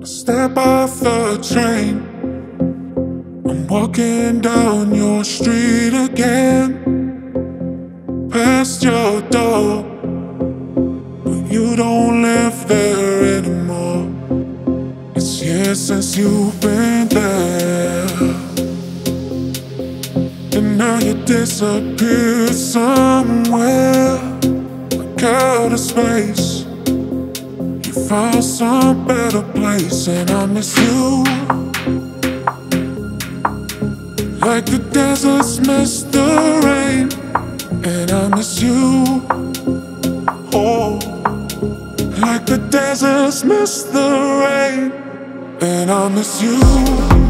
Step off the train, I'm walking down your street again, past your door, but you don't live there anymore. It's years since you've been there, and now you disappeared somewhere, like out of space. Found some better place, and I miss you, like the deserts miss the rain. And I miss you, oh, like the deserts miss the rain. And I miss you.